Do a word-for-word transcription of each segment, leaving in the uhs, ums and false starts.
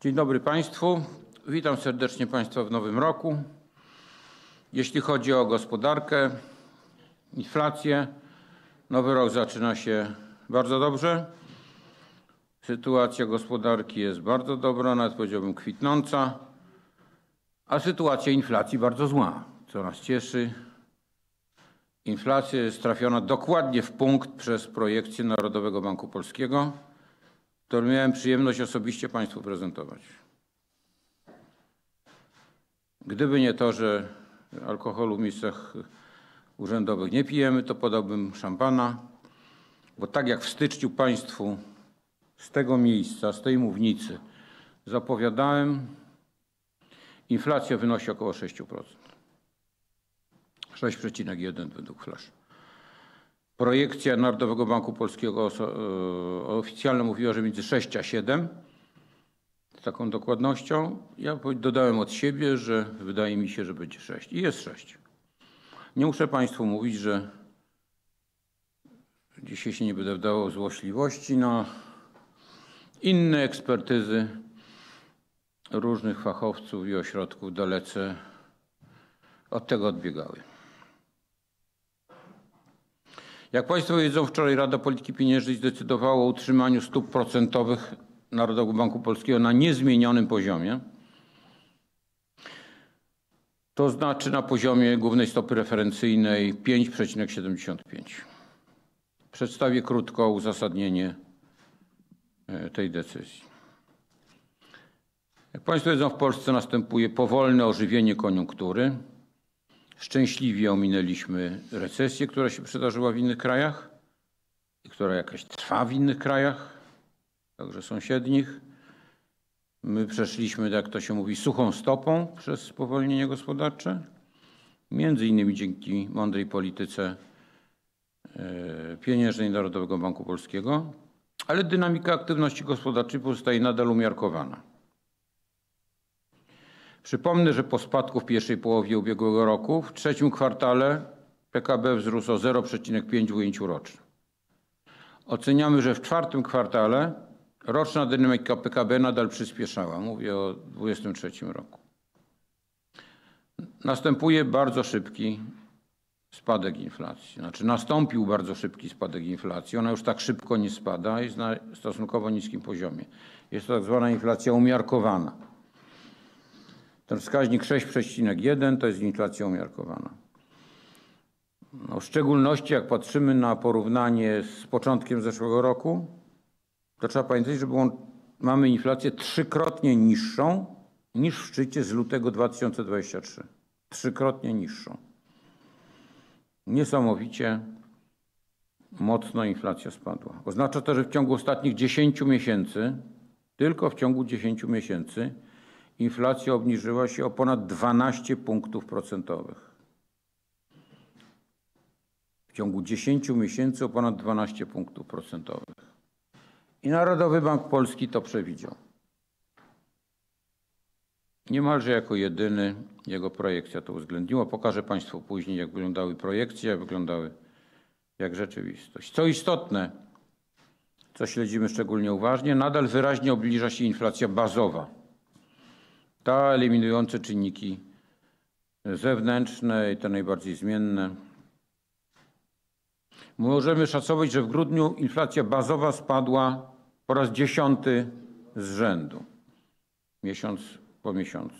Dzień dobry Państwu. Witam serdecznie Państwa w nowym roku. Jeśli chodzi o gospodarkę, inflację, nowy rok zaczyna się bardzo dobrze. Sytuacja gospodarki jest bardzo dobra, nawet powiedziałbym kwitnąca, a sytuacja inflacji bardzo zła, co nas cieszy. Inflacja jest trafiona dokładnie w punkt przez projekcję Narodowego Banku Polskiego, którą miałem przyjemność osobiście Państwu prezentować. Gdyby nie to, że alkoholu w miejscach urzędowych nie pijemy, to podałbym szampana, bo tak jak w styczniu Państwu z tego miejsca, z tej mównicy zapowiadałem, inflacja wynosi około sześć procent. sześć przecinek jeden według Flash. Projekcja Narodowego Banku Polskiego oficjalnie mówiła, że między sześć a siedem. Z taką dokładnością. Ja dodałem od siebie, że wydaje mi się, że będzie sześć. I jest sześć. Nie muszę Państwu mówić, że dzisiaj się nie będę wdawał w złośliwości. No, inne ekspertyzy różnych fachowców i ośrodków dalece od tego odbiegały. Jak Państwo wiedzą, wczoraj Rada Polityki Pieniężnej zdecydowała o utrzymaniu stóp procentowych Narodowego Banku Polskiego na niezmienionym poziomie. To znaczy na poziomie głównej stopy referencyjnej pięć przecinek siedemdziesiąt pięć. Przedstawię krótko uzasadnienie tej decyzji. Jak Państwo wiedzą, w Polsce następuje powolne ożywienie koniunktury. Szczęśliwie ominęliśmy recesję, która się przydarzyła w innych krajach i która jakaś trwa w innych krajach, także sąsiednich. My przeszliśmy, jak to się mówi, suchą stopą przez spowolnienie gospodarcze, między innymi dzięki mądrej polityce pieniężnej Narodowego Banku Polskiego, ale dynamika aktywności gospodarczej pozostaje nadal umiarkowana. Przypomnę, że po spadku w pierwszej połowie ubiegłego roku w trzecim kwartale P K B wzrósł o zero przecinek pięć w ujęciu rocznym. Oceniamy, że w czwartym kwartale roczna dynamika P K B nadal przyspieszała. Mówię o dwudziestym trzecim roku. Następuje bardzo szybki spadek inflacji. Znaczy nastąpił bardzo szybki spadek inflacji. Ona już tak szybko nie spada, jest na stosunkowo niskim poziomie. Jest to tak zwana inflacja umiarkowana. Ten wskaźnik sześć przecinek jeden to jest inflacja umiarkowana. No, w szczególności jak patrzymy na porównanie z początkiem zeszłego roku, to trzeba pamiętać, że było, mamy inflację trzykrotnie niższą niż w szczycie z lutego dwa tysiące dwudziestego trzeciego. Trzykrotnie niższą. Niesamowicie mocno inflacja spadła. Oznacza to, że w ciągu ostatnich dziesięciu miesięcy, tylko w ciągu dziesięciu miesięcy, inflacja obniżyła się o ponad dwanaście punktów procentowych. W ciągu dziesięciu miesięcy o ponad dwanaście punktów procentowych. I Narodowy Bank Polski to przewidział. Niemalże jako jedyny jego projekcja to uwzględniła. Pokażę Państwu później, jak wyglądały projekcje, jak wyglądały jak rzeczywistość. Co istotne, co śledzimy szczególnie uważnie, nadal wyraźnie obniża się inflacja bazowa. Ta eliminująca czynniki zewnętrzne i te najbardziej zmienne. Możemy szacować, że w grudniu inflacja bazowa spadła po raz dziesiąty z rzędu, miesiąc po miesiącu.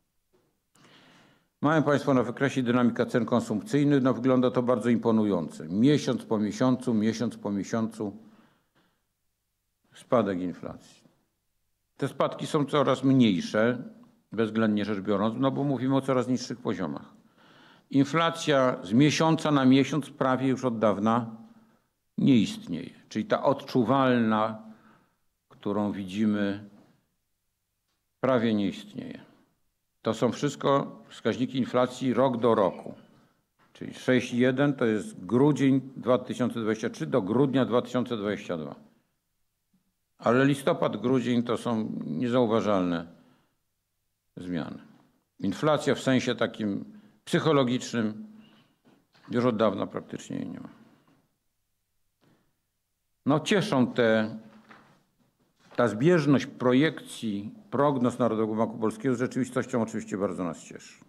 Mają Państwo na wykresie dynamika cen konsumpcyjnych. No, wygląda to bardzo imponująco. Miesiąc po miesiącu, miesiąc po miesiącu spadek inflacji. Te spadki są coraz mniejsze, bezwzględnie rzecz biorąc, no bo mówimy o coraz niższych poziomach. Inflacja z miesiąca na miesiąc prawie już od dawna nie istnieje. Czyli ta odczuwalna, którą widzimy, prawie nie istnieje. To są wszystko wskaźniki inflacji rok do roku. Czyli sześć przecinek jeden to jest grudzień dwa tysiące dwudziesty trzeci do grudnia dwa tysiące dwudziestego drugiego. Ale listopad, grudzień to są niezauważalne zmiany. Inflacja w sensie takim psychologicznym już od dawna praktycznie jej nie ma. No cieszą te ta zbieżność projekcji, prognoz Narodowego Banku Polskiego z rzeczywistością oczywiście bardzo nas cieszy.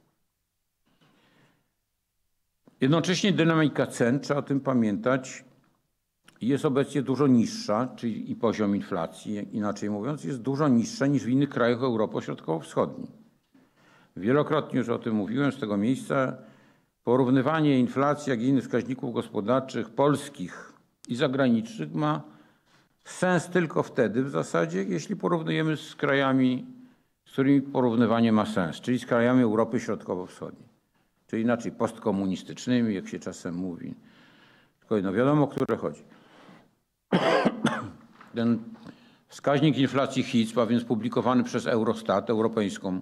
Jednocześnie dynamika cen, trzeba o tym pamiętać, jest obecnie dużo niższa, czyli i poziom inflacji, inaczej mówiąc, jest dużo niższa niż w innych krajach Europy Środkowo-Wschodniej. Wielokrotnie już o tym mówiłem z tego miejsca. Porównywanie inflacji, jak i innych wskaźników gospodarczych polskich i zagranicznych ma sens tylko wtedy w zasadzie, jeśli porównujemy z krajami, z którymi porównywanie ma sens, czyli z krajami Europy Środkowo-Wschodniej. Czyli inaczej postkomunistycznymi, jak się czasem mówi. Tylko no wiadomo, o które chodzi. Ten wskaźnik inflacji H I S P, a więc publikowany przez Eurostat, Europejską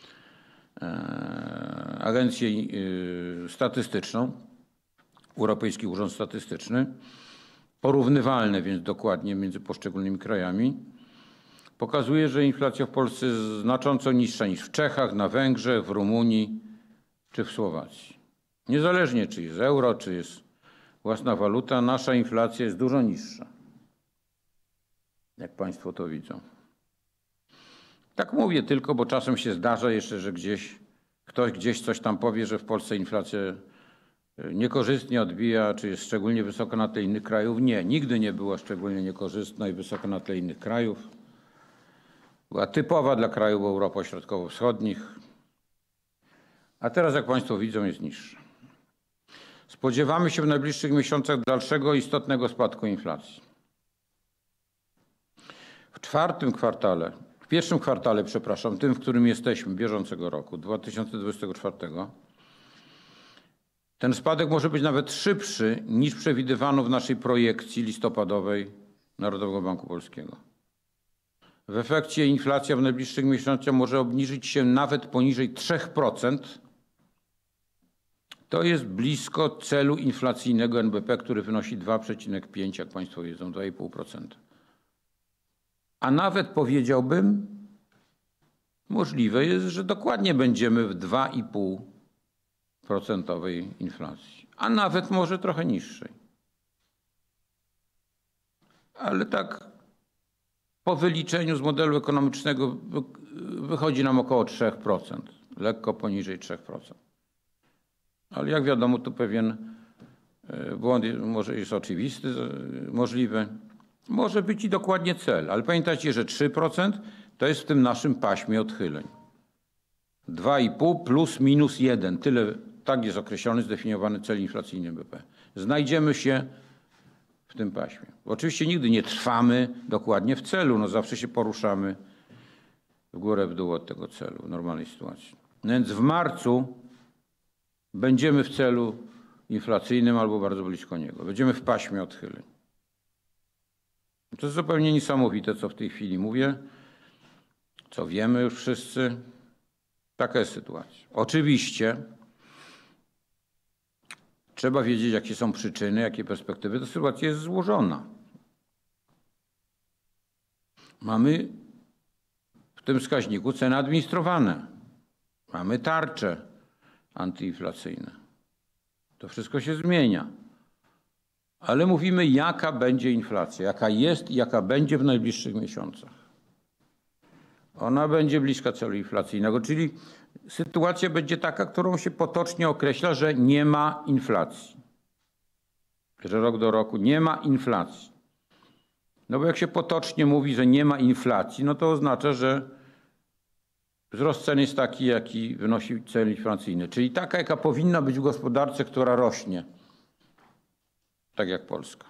e, Agencję e, Statystyczną, Europejski Urząd Statystyczny, porównywalne więc dokładnie między poszczególnymi krajami, pokazuje, że inflacja w Polsce jest znacząco niższa niż w Czechach, na Węgrzech, w Rumunii czy w Słowacji. Niezależnie czy jest euro, czy jest własna waluta, nasza inflacja jest dużo niższa. Jak Państwo to widzą. Tak mówię tylko, bo czasem się zdarza jeszcze, że gdzieś ktoś gdzieś coś tam powie, że w Polsce inflacja niekorzystnie odbija, czy jest szczególnie wysoka na tle innych krajów. Nie, nigdy nie była szczególnie niekorzystna i wysoka na tle innych krajów. Była typowa dla krajów Europy Środkowo-Wschodnich, a teraz, jak Państwo widzą, jest niższa. Spodziewamy się w najbliższych miesiącach dalszego istotnego spadku inflacji. W czwartym kwartale, w pierwszym kwartale, przepraszam, tym, w którym jesteśmy, bieżącego roku, dwa tysiące dwudziestego czwartego, ten spadek może być nawet szybszy niż przewidywano w naszej projekcji listopadowej Narodowego Banku Polskiego. W efekcie inflacja w najbliższych miesiącach może obniżyć się nawet poniżej trzech procent. To jest blisko celu inflacyjnego N B P, który wynosi dwa przecinek pięć, jak Państwo wiedzą, dwa i pół procent. A nawet powiedziałbym, możliwe jest, że dokładnie będziemy w dwa i pół procentowej inflacji, a nawet może trochę niższej. Ale tak po wyliczeniu z modelu ekonomicznego wychodzi nam około trzy procent, lekko poniżej trzy procent. Ale jak wiadomo, tu pewien błąd może jest oczywisty, możliwy. Może być i dokładnie cel, ale pamiętajcie, że trzy procent to jest w tym naszym paśmie odchyleń. dwa i pół plus minus jeden, tyle, tak jest określony, zdefiniowany cel inflacyjny N B P. Znajdziemy się w tym paśmie. Oczywiście nigdy nie trwamy dokładnie w celu, no zawsze się poruszamy w górę, w dół od tego celu w normalnej sytuacji. Więc w marcu będziemy w celu inflacyjnym albo bardzo blisko niego. Będziemy w paśmie odchyleń. To jest zupełnie niesamowite, co w tej chwili mówię, co wiemy już wszyscy. Taka jest sytuacja. Oczywiście trzeba wiedzieć, jakie są przyczyny, jakie perspektywy. Ta sytuacja jest złożona. Mamy w tym wskaźniku ceny administrowane. Mamy tarcze antyinflacyjne. To wszystko się zmienia. Ale mówimy, jaka będzie inflacja, jaka jest i jaka będzie w najbliższych miesiącach. Ona będzie bliska celu inflacyjnego, czyli sytuacja będzie taka, którą się potocznie określa, że nie ma inflacji. Że rok do roku nie ma inflacji. No bo jak się potocznie mówi, że nie ma inflacji, no to oznacza, że wzrost cen jest taki, jaki wynosi cel inflacyjny. Czyli taka, jaka powinna być w gospodarce, która rośnie. Tak jak Polska.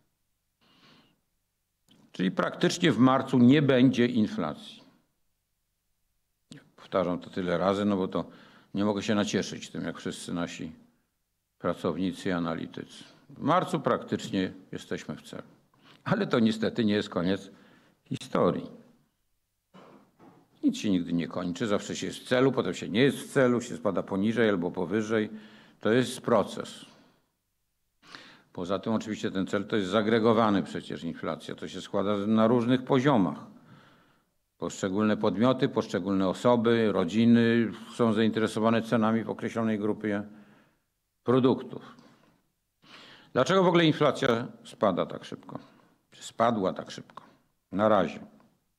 Czyli praktycznie w marcu nie będzie inflacji. Powtarzam to tyle razy, no bo to nie mogę się nacieszyć tym, jak wszyscy nasi pracownicy i analitycy. W marcu praktycznie jesteśmy w celu. Ale to niestety nie jest koniec historii. Nic się nigdy nie kończy, zawsze się jest w celu, potem się nie jest w celu, się spada poniżej albo powyżej. To jest proces. Poza tym oczywiście ten cel to jest zagregowany przecież inflacja. To się składa na różnych poziomach. Poszczególne podmioty, poszczególne osoby, rodziny są zainteresowane cenami w określonej grupie produktów. Dlaczego w ogóle inflacja spada tak szybko? Czy spadła tak szybko? Na razie.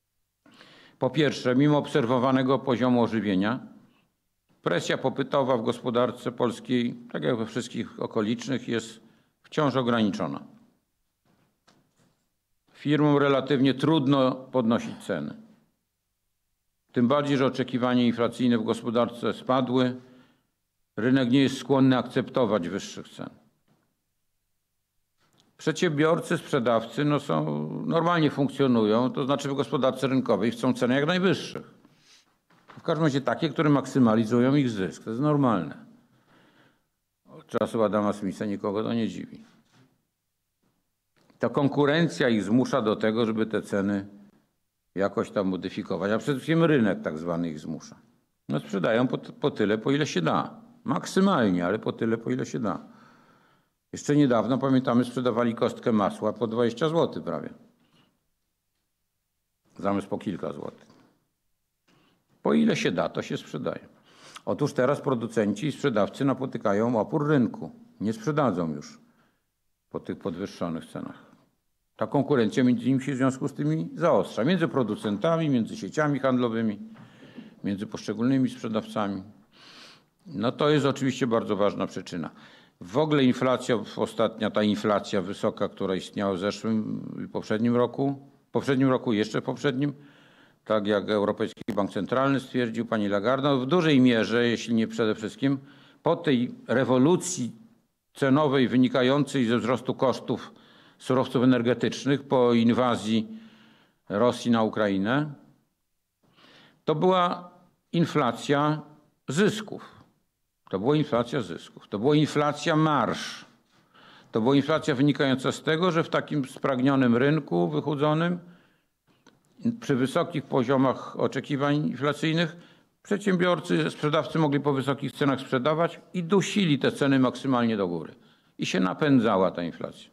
Po pierwsze, mimo obserwowanego poziomu ożywienia, presja popytowa w gospodarce polskiej, tak jak we wszystkich okolicznych, jest wciąż ograniczona. Firmom relatywnie trudno podnosić ceny. Tym bardziej, że oczekiwania inflacyjne w gospodarce spadły. Rynek nie jest skłonny akceptować wyższych cen. Przedsiębiorcy, sprzedawcy no są, normalnie funkcjonują, to znaczy w gospodarce rynkowej chcą ceny jak najwyższych. W każdym razie takie, które maksymalizują ich zysk. To jest normalne. Od czasów Adama Smitha nikogo to nie dziwi. Ta konkurencja ich zmusza do tego, żeby te ceny jakoś tam modyfikować, a przede wszystkim rynek tak zwany ich zmusza. No sprzedają po, po tyle, po ile się da. Maksymalnie, ale po tyle, po ile się da. Jeszcze niedawno, pamiętamy, sprzedawali kostkę masła po dwadzieścia złotych prawie. Zamiast po kilka złotych. Po ile się da, to się sprzedaje. Otóż teraz producenci i sprzedawcy napotykają opór rynku. Nie sprzedadzą już po tych podwyższonych cenach. Ta konkurencja między nimi się w związku z tymi zaostrza. Między producentami, między sieciami handlowymi, między poszczególnymi sprzedawcami. No to jest oczywiście bardzo ważna przyczyna. W ogóle inflacja, ostatnia ta inflacja wysoka, która istniała w zeszłym i poprzednim roku, w poprzednim roku i jeszcze w poprzednim, tak jak Europejski Bank Centralny stwierdził, pani Lagarde, no w dużej mierze, jeśli nie przede wszystkim, po tej rewolucji cenowej wynikającej ze wzrostu kosztów surowców energetycznych po inwazji Rosji na Ukrainę, to była inflacja zysków. To była inflacja zysków. To była inflacja marż. To była inflacja wynikająca z tego, że w takim spragnionym rynku wychudzonym, przy wysokich poziomach oczekiwań inflacyjnych, przedsiębiorcy, sprzedawcy mogli po wysokich cenach sprzedawać i dusili te ceny maksymalnie do góry. I się napędzała ta inflacja.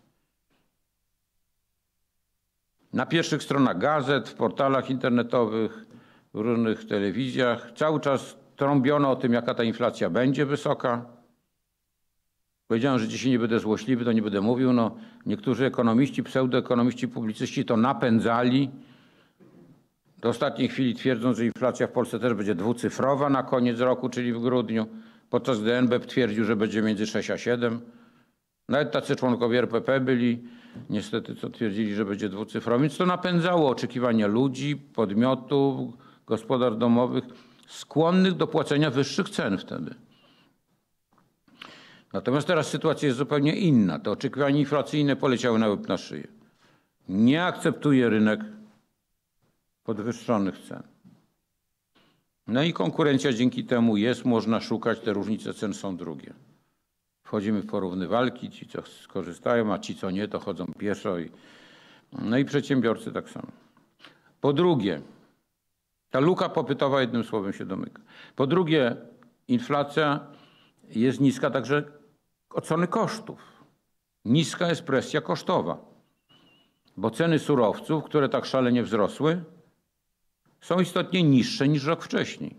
Na pierwszych stronach gazet, w portalach internetowych, w różnych telewizjach cały czas trąbiono o tym, jaka ta inflacja będzie wysoka. Powiedziałem, że dzisiaj nie będę złośliwy, to nie będę mówił. No, niektórzy ekonomiści, pseudoekonomiści, publicyści to napędzali. Do ostatniej chwili twierdząc, że inflacja w Polsce też będzie dwucyfrowa na koniec roku, czyli w grudniu, podczas gdy N B P twierdził, że będzie między sześć a siedem. Nawet tacy członkowie R P P byli, niestety, co twierdzili, że będzie dwucyfrowy. Więc to napędzało oczekiwania ludzi, podmiotów, gospodarstw domowych, skłonnych do płacenia wyższych cen wtedy. Natomiast teraz sytuacja jest zupełnie inna. Te oczekiwania inflacyjne poleciały na łeb na szyję. Nie akceptuje rynek podwyższonych cen. No i konkurencja dzięki temu jest, można szukać, te różnice cen są drugie. Wchodzimy w porównywalki, ci co skorzystają, a ci co nie, to chodzą pieszo. I, no i przedsiębiorcy tak samo. Po drugie, ta luka popytowa jednym słowem się domyka. Po drugie, inflacja jest niska także od strony kosztów. Niska jest presja kosztowa, bo ceny surowców, które tak szalenie wzrosły, są istotnie niższe niż rok wcześniej.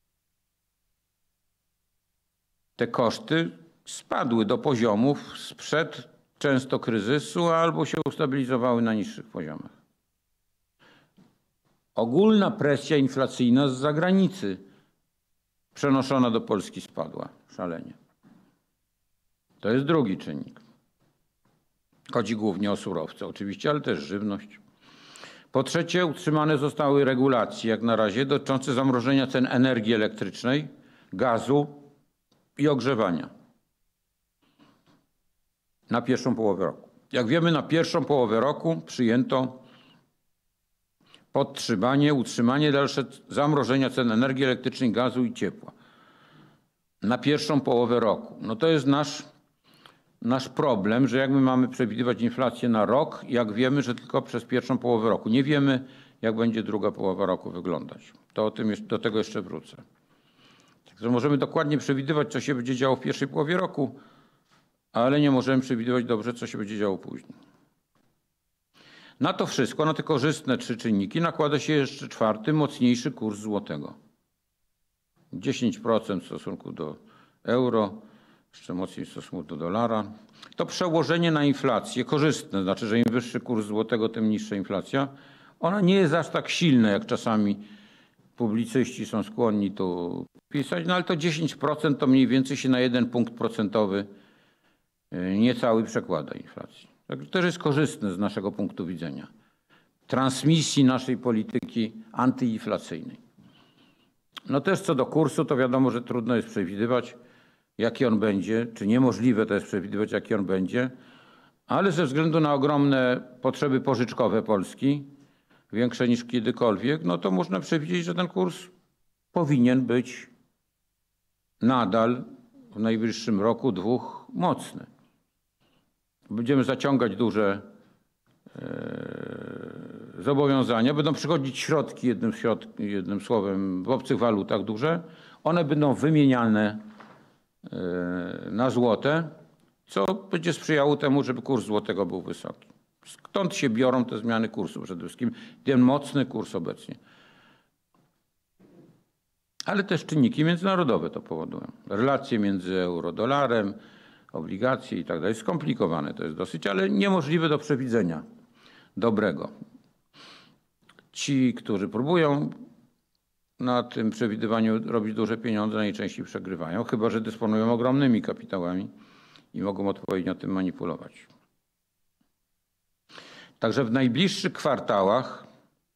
Te koszty spadły do poziomów sprzed często kryzysu albo się ustabilizowały na niższych poziomach. Ogólna presja inflacyjna z zagranicy przenoszona do Polski spadła szalenie. To jest drugi czynnik. Chodzi głównie o surowce oczywiście, ale też żywność. Po trzecie, utrzymane zostały regulacje jak na razie dotyczące zamrożenia cen energii elektrycznej, gazu i ogrzewania na pierwszą połowę roku. Jak wiemy, na pierwszą połowę roku przyjęto podtrzymanie, utrzymanie dalsze zamrożenia cen energii elektrycznej, gazu i ciepła. Na pierwszą połowę roku. No to jest nasz, nasz problem, że jak my mamy przewidywać inflację na rok, jak wiemy, że tylko przez pierwszą połowę roku. Nie wiemy, jak będzie druga połowa roku wyglądać. To o tym, do tego jeszcze wrócę. Także możemy dokładnie przewidywać, co się będzie działo w pierwszej połowie roku, ale nie możemy przewidywać dobrze, co się będzie działo później. Na to wszystko, na te korzystne trzy czynniki nakłada się jeszcze czwarty, mocniejszy kurs złotego. dziesięć procent w stosunku do euro, jeszcze mocniej w stosunku do dolara. To przełożenie na inflację korzystne, znaczy, że im wyższy kurs złotego, tym niższa inflacja. Ona nie jest aż tak silna, jak czasami publicyści są skłonni tu pisać, no ale to dziesięć procent to mniej więcej się na jeden punkt procentowy niecały przekłada inflacji. Także też jest korzystne z naszego punktu widzenia transmisji naszej polityki antyinflacyjnej. No też co do kursu, to wiadomo, że trudno jest przewidywać, jaki on będzie, czy niemożliwe to jest przewidywać, jaki on będzie, ale ze względu na ogromne potrzeby pożyczkowe Polski, większe niż kiedykolwiek, no to można przewidzieć, że ten kurs powinien być nadal w najbliższym roku, dwóch mocny. Będziemy zaciągać duże e, zobowiązania, będą przychodzić środki, jednym, środ, jednym słowem, w obcych walutach duże. One będą wymieniane e, na złote, co będzie sprzyjało temu, żeby kurs złotego był wysoki. Skąd się biorą te zmiany kursu przede wszystkim? Ten mocny kurs obecnie. Ale też czynniki międzynarodowe to powodują. Relacje między euro-dolarem, obligacje i tak dalej. Skomplikowane to jest dosyć, ale niemożliwe do przewidzenia dobrego. Ci, którzy próbują na tym przewidywaniu robić duże pieniądze, najczęściej przegrywają, chyba że dysponują ogromnymi kapitałami i mogą odpowiednio tym manipulować. Także w najbliższych kwartałach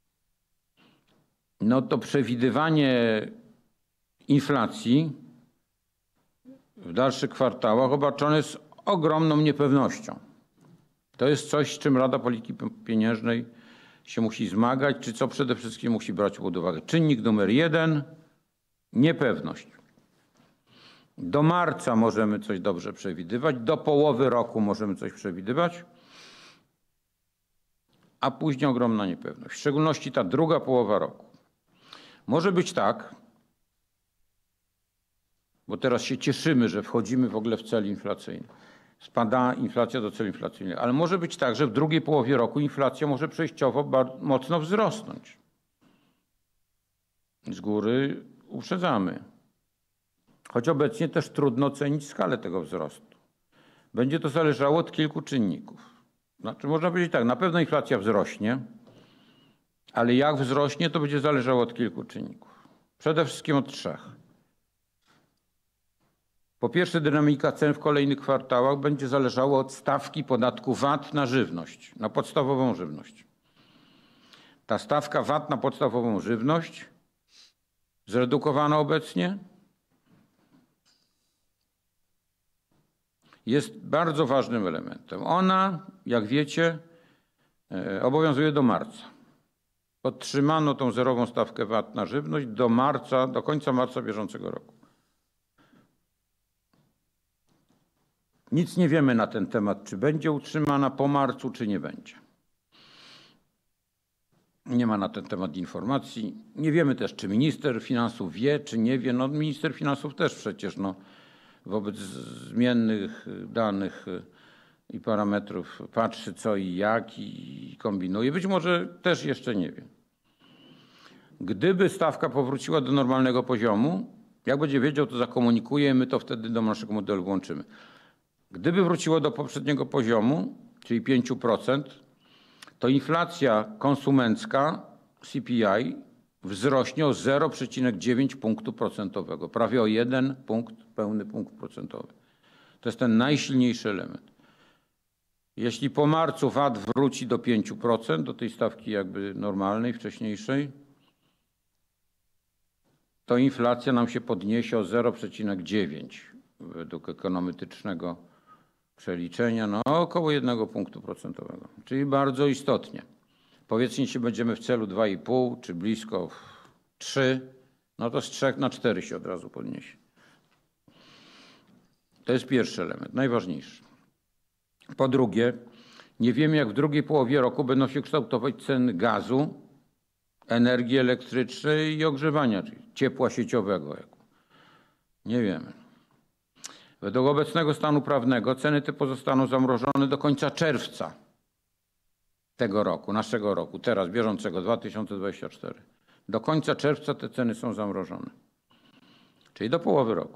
no to przewidywanie inflacji w dalszych kwartałach obarczone jest ogromną niepewnością. To jest coś, z czym Rada Polityki Pieniężnej się musi zmagać, czy co przede wszystkim musi brać pod uwagę. Czynnik numer jeden, niepewność. Do marca możemy coś dobrze przewidywać, do połowy roku możemy coś przewidywać, a później ogromna niepewność, w szczególności ta druga połowa roku. Może być tak, bo teraz się cieszymy, że wchodzimy w ogóle w cel inflacyjny. Spada inflacja do celu inflacyjnego, ale może być tak, że w drugiej połowie roku inflacja może przejściowo bardzo mocno wzrosnąć. Z góry uprzedzamy. Choć obecnie też trudno ocenić skalę tego wzrostu. Będzie to zależało od kilku czynników. Znaczy, można powiedzieć tak, na pewno inflacja wzrośnie, ale jak wzrośnie, to będzie zależało od kilku czynników. Przede wszystkim od trzech. Po pierwsze, dynamika cen w kolejnych kwartałach będzie zależała od stawki podatku V A T na żywność, na podstawową żywność. Ta stawka V A T na podstawową żywność, zredukowana obecnie, jest bardzo ważnym elementem. Ona, jak wiecie, obowiązuje do marca. Podtrzymano tą zerową stawkę V A T na żywność do marca, do końca marca bieżącego roku. Nic nie wiemy na ten temat, czy będzie utrzymana po marcu, czy nie będzie. Nie ma na ten temat informacji. Nie wiemy też, czy minister finansów wie, czy nie wie. No, minister finansów też przecież no, wobec zmiennych danych i parametrów patrzy co i jak i kombinuje. Być może też jeszcze nie wie. Gdyby stawka powróciła do normalnego poziomu, jak będzie wiedział, to zakomunikuje, my to wtedy do naszego modelu włączymy. Gdyby wróciło do poprzedniego poziomu, czyli pięć procent, to inflacja konsumencka C P I wzrośnie o zero przecinek dziewięć punktu procentowego, prawie o jeden punkt, pełny punkt procentowy. To jest ten najsilniejszy element. Jeśli po marcu V A T wróci do pięć procent, do tej stawki jakby normalnej, wcześniejszej, to inflacja nam się podniesie o zero przecinek dziewięć według ekonometrycznego przeliczenia, no około jednego punktu procentowego, czyli bardzo istotnie. Powiedzmy, jeśli będziemy w celu dwa i pół, czy blisko trzy, no to z trzech na cztery się od razu podniesie. To jest pierwszy element, najważniejszy. Po drugie, nie wiemy, jak w drugiej połowie roku będą się kształtować ceny gazu, energii elektrycznej i ogrzewania, czyli ciepła sieciowego. Nie wiemy. Według obecnego stanu prawnego ceny te pozostaną zamrożone do końca czerwca tego roku, naszego roku, teraz bieżącego, dwa tysiące dwudziestego czwartego. Do końca czerwca te ceny są zamrożone, czyli do połowy roku.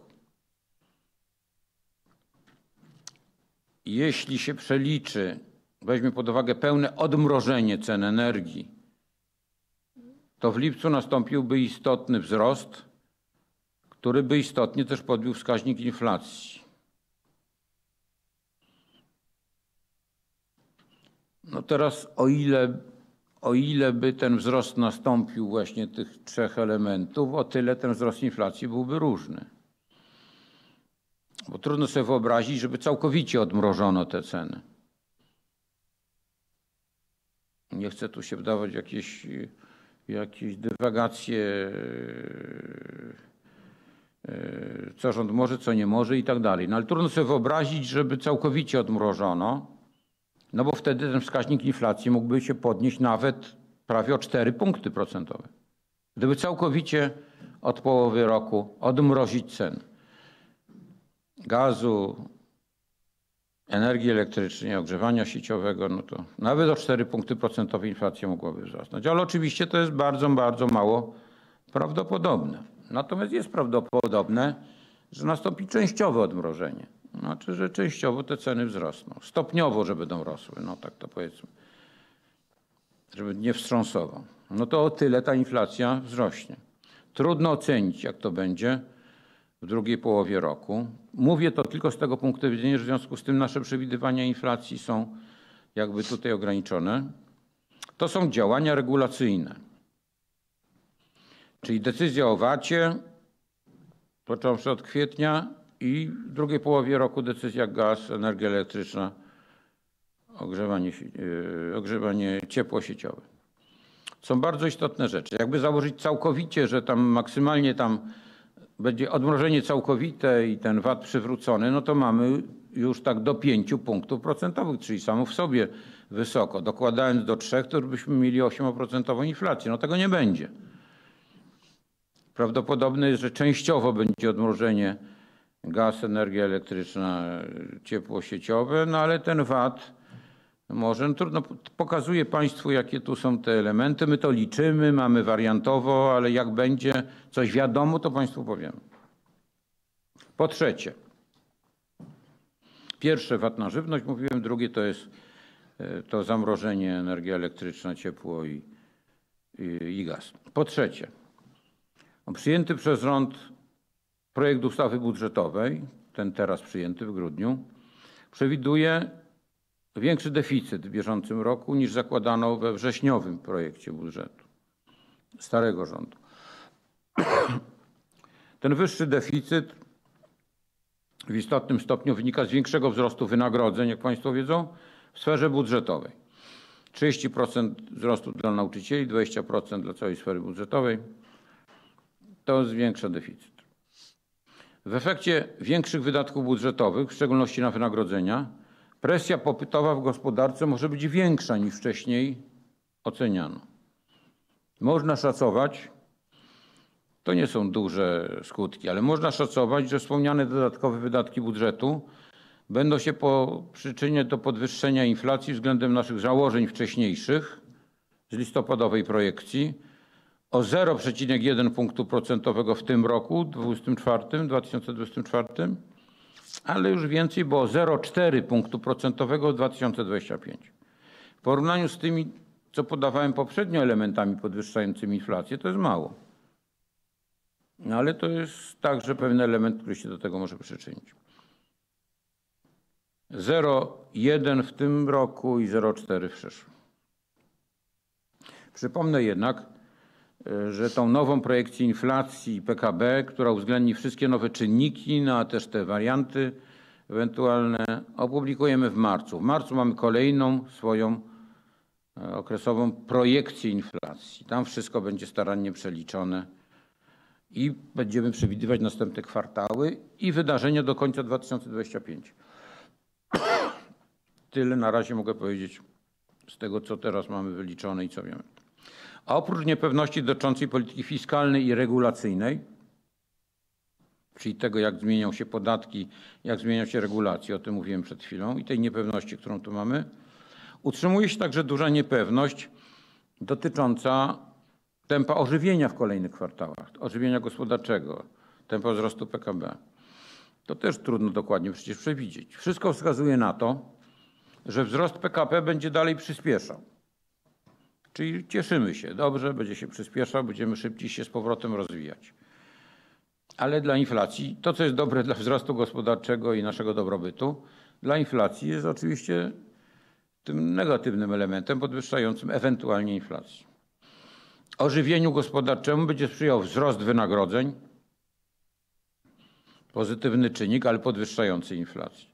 Jeśli się przeliczy, weźmie pod uwagę pełne odmrożenie cen energii to w lipcu nastąpiłby istotny wzrost, który by istotnie też podbił wskaźnik inflacji. No teraz o ile, o ile by ten wzrost nastąpił właśnie tych trzech elementów, o tyle ten wzrost inflacji byłby różny. Bo trudno sobie wyobrazić, żeby całkowicie odmrożono te ceny. Nie chcę tu się wdawać w jakieś, jakieś dywagacje, co rząd może, co nie może i tak dalej. No ale trudno sobie wyobrazić, żeby całkowicie odmrożono, no bo wtedy ten wskaźnik inflacji mógłby się podnieść nawet prawie o cztery punkty procentowe. Gdyby całkowicie od połowy roku odmrozić ceny gazu, energii elektrycznej, ogrzewania sieciowego, no to nawet o cztery punkty procentowe inflacja mogłaby wzrosnąć. Ale oczywiście to jest bardzo, bardzo mało prawdopodobne. Natomiast jest prawdopodobne, że nastąpi częściowe odmrożenie. Znaczy, że częściowo te ceny wzrosną. Stopniowo, że będą rosły, no tak to powiedzmy. Żeby nie wstrząsował. No to o tyle ta inflacja wzrośnie. Trudno ocenić, jak to będzie w drugiej połowie roku. Mówię to tylko z tego punktu widzenia, że w związku z tym nasze przewidywania inflacji są jakby tutaj ograniczone. To są działania regulacyjne. Czyli decyzja o vacie, począwszy od kwietnia i w drugiej połowie roku decyzja gaz, energia elektryczna, ogrzewanie, yy, ogrzewanie ciepło sieciowe. Są bardzo istotne rzeczy. Jakby założyć całkowicie, że tam maksymalnie tam będzie odmrożenie całkowite i ten vat przywrócony, no to mamy już tak do pięciu punktów procentowych, czyli samo w sobie wysoko. Dokładając do trzech, to już byśmy mieli ośmioprocentową inflację. No tego nie będzie. Prawdopodobne jest, że częściowo będzie odmrożenie gaz, energia elektryczna, ciepło sieciowe, no ale ten vat może, no trudno, pokazuję Państwu, jakie tu są te elementy. My to liczymy, mamy wariantowo, ale jak będzie coś wiadomo, to Państwu powiem. Po trzecie, pierwsze vat na żywność, mówiłem, drugie to jest to zamrożenie energia elektryczna, ciepło i, i, i gaz. Po trzecie, przyjęty przez rząd projekt ustawy budżetowej, ten teraz przyjęty w grudniu, przewiduje większy deficyt w bieżącym roku niż zakładano we wrześniowym projekcie budżetu starego rządu. Ten wyższy deficyt w istotnym stopniu wynika z większego wzrostu wynagrodzeń, jak Państwo wiedzą, w sferze budżetowej. trzydzieści procent wzrostu dla nauczycieli, dwadzieścia procent dla całej sfery budżetowej. To zwiększa deficyt. W efekcie większych wydatków budżetowych, w szczególności na wynagrodzenia, presja popytowa w gospodarce może być większa niż wcześniej oceniano. Można szacować, to nie są duże skutki, ale można szacować, że wspomniane dodatkowe wydatki budżetu będą się po, przyczyniać do podwyższenia inflacji względem naszych założeń wcześniejszych z listopadowej projekcji o zero przecinek jeden punktu procentowego w tym roku dwa tysiące dwudziestym czwartym, ale już więcej, bo o zero przecinek cztery punktu procentowego w dwa tysiące dwudziestym piątym. W porównaniu z tymi, co podawałem poprzednio, elementami podwyższającymi inflację, to jest mało. No ale to jest także pewien element, który się do tego może przyczynić. zero przecinek jeden w tym roku i zero przecinek cztery w przyszłym. Przypomnę jednak, że tą nową projekcję inflacji P K B, która uwzględni wszystkie nowe czynniki, no a też te warianty ewentualne, opublikujemy w marcu. W marcu mamy kolejną swoją okresową projekcję inflacji. Tam wszystko będzie starannie przeliczone i będziemy przewidywać następne kwartały i wydarzenia do końca dwa tysiące dwudziestego piątego. Tyle na razie mogę powiedzieć z tego, co teraz mamy wyliczone i co wiemy. A oprócz niepewności dotyczącej polityki fiskalnej i regulacyjnej, czyli tego, jak zmienią się podatki, jak zmienią się regulacje, o tym mówiłem przed chwilą, i tej niepewności, którą tu mamy, utrzymuje się także duża niepewność dotycząca tempa ożywienia w kolejnych kwartałach, ożywienia gospodarczego, tempa wzrostu P K B. To też trudno dokładnie przecież przewidzieć. Wszystko wskazuje na to, że wzrost P K B będzie dalej przyspieszał. Czyli cieszymy się, dobrze, będzie się przyspieszał, będziemy szybciej się z powrotem rozwijać. Ale dla inflacji, to co jest dobre dla wzrostu gospodarczego i naszego dobrobytu, dla inflacji jest oczywiście tym negatywnym elementem podwyższającym ewentualnie inflację. Ożywieniu gospodarczemu będzie sprzyjał wzrost wynagrodzeń, pozytywny czynnik, ale podwyższający inflację.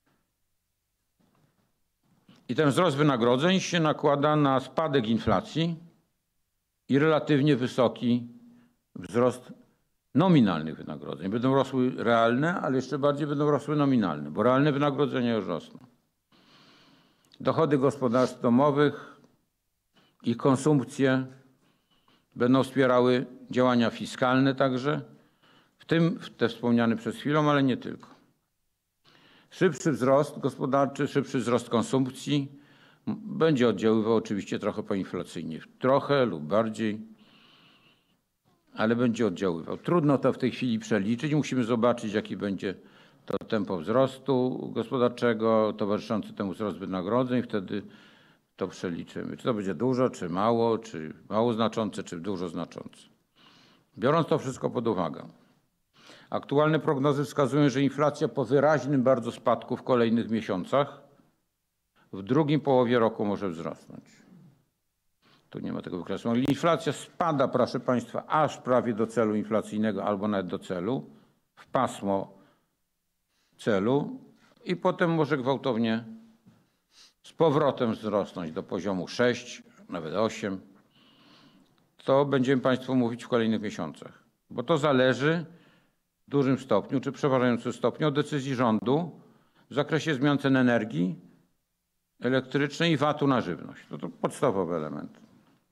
I ten wzrost wynagrodzeń się nakłada na spadek inflacji i relatywnie wysoki wzrost nominalnych wynagrodzeń. Będą rosły realne, ale jeszcze bardziej będą rosły nominalne, bo realne wynagrodzenia już rosną. Dochody gospodarstw domowych i konsumpcję będą wspierały działania fiskalne także, w tym te wspomniane przed chwilą, ale nie tylko. Szybszy wzrost gospodarczy, szybszy wzrost konsumpcji będzie oddziaływał oczywiście trochę poinflacyjnie. Trochę lub bardziej, ale będzie oddziaływał. Trudno to w tej chwili przeliczyć. Musimy zobaczyć, jaki będzie to tempo wzrostu gospodarczego, towarzyszący temu wzrost wynagrodzeń. Wtedy to przeliczymy. Czy to będzie dużo, czy mało, czy mało znaczące, czy dużo znaczące. Biorąc to wszystko pod uwagę, aktualne prognozy wskazują, że inflacja po wyraźnym bardzo spadku w kolejnych miesiącach w drugiej połowie roku może wzrosnąć. Tu nie ma tego wykresu. Inflacja spada, proszę Państwa, aż prawie do celu inflacyjnego albo nawet do celu, w pasmo celu i potem może gwałtownie z powrotem wzrosnąć do poziomu sześć, nawet osiem. To będziemy Państwu mówić w kolejnych miesiącach, bo to zależy w dużym stopniu, czy przeważającym stopniu od decyzji rządu w zakresie zmian cen energii elektrycznej i V A T-u na żywność. To, to podstawowy element.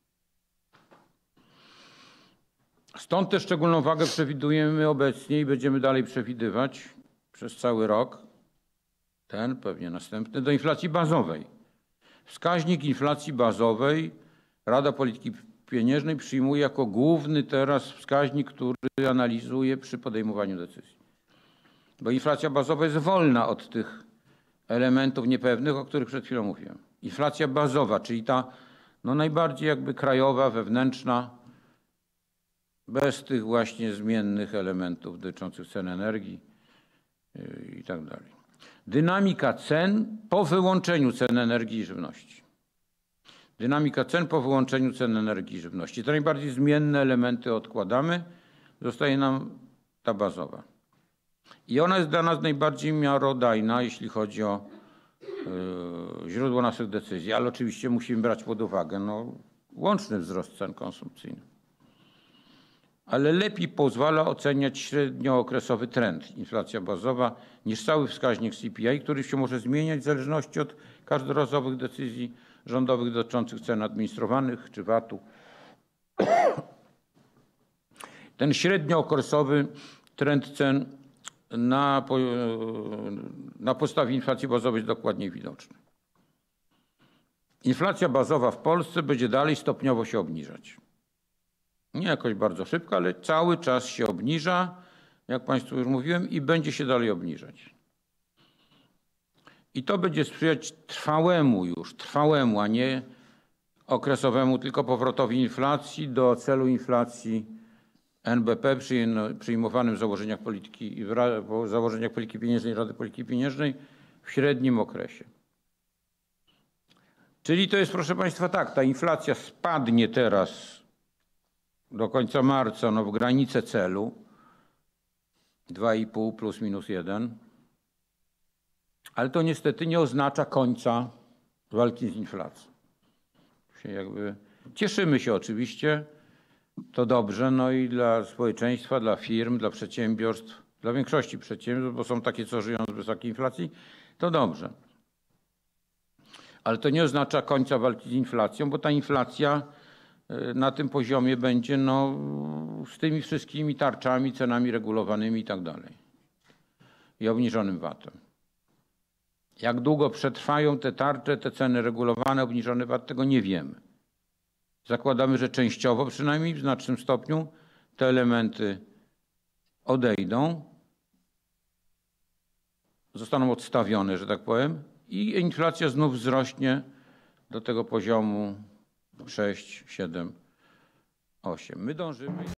Stąd też szczególną wagę przewidujemy obecnie i będziemy dalej przewidywać przez cały rok, ten pewnie następny, do inflacji bazowej. Wskaźnik inflacji bazowej Rada Polityki Pieniężnej przyjmuje jako główny teraz wskaźnik, który analizuje przy podejmowaniu decyzji. Bo inflacja bazowa jest wolna od tych elementów niepewnych, o których przed chwilą mówiłem. Inflacja bazowa, czyli ta no najbardziej jakby krajowa, wewnętrzna, bez tych właśnie zmiennych elementów dotyczących cen energii i tak dalej. Dynamika cen po wyłączeniu cen energii i żywności. Dynamika cen po wyłączeniu cen energii i żywności. Te najbardziej zmienne elementy odkładamy, zostaje nam ta bazowa. I ona jest dla nas najbardziej miarodajna, jeśli chodzi o yy, źródło naszych decyzji, ale oczywiście musimy brać pod uwagę no, łączny wzrost cen konsumpcyjnych. Ale lepiej pozwala oceniać średniookresowy trend, inflacja bazowa, niż cały wskaźnik C P I, który się może zmieniać w zależności od każdorazowych decyzji rządowych dotyczących cen administrowanych czy V A T-u. Ten średniookresowy trend cen na, na podstawie inflacji bazowej jest dokładnie widoczny. Inflacja bazowa w Polsce będzie dalej stopniowo się obniżać. Nie jakoś bardzo szybko, ale cały czas się obniża, jak Państwu już mówiłem, i będzie się dalej obniżać. I to będzie sprzyjać trwałemu już, trwałemu, a nie okresowemu, tylko powrotowi inflacji do celu inflacji N B P przyjmowanym w założeniach polityki, w założeniach polityki pieniężnej Rady Polityki Pieniężnej w średnim okresie. Czyli to jest, proszę Państwa, tak, ta inflacja spadnie teraz do końca marca no, w granicę celu dwa i pół plus minus jeden, ale to niestety nie oznacza końca walki z inflacją. Się jakby cieszymy się oczywiście, to dobrze, no i dla społeczeństwa, dla firm, dla przedsiębiorstw, dla większości przedsiębiorstw, bo są takie, co żyją z wysokiej inflacji, to dobrze. Ale to nie oznacza końca walki z inflacją, bo ta inflacja na tym poziomie będzie no, z tymi wszystkimi tarczami, cenami regulowanymi i tak dalej. I obniżonym V A T-em. Jak długo przetrwają te tarcze, te ceny regulowane, obniżony V A T, tego nie wiemy. Zakładamy, że częściowo przynajmniej w znacznym stopniu te elementy odejdą, zostaną odstawione, że tak powiem, i inflacja znów wzrośnie do tego poziomu sześć, siedem, osiem. My dążymy.